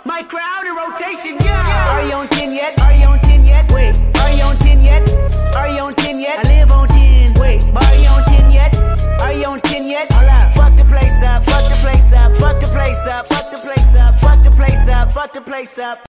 My crowd in rotation, yeah. Are you on 10 yet? Are you on 10 yet? Wait, are you on 10 yet? Are you on 10 yet? I live on 10. Wait, are you on 10 yet? Are you on 10 yet? Alright, fuck the place up, fuck the place up, fuck the place up, fuck the place up, fuck the place up, fuck the place up.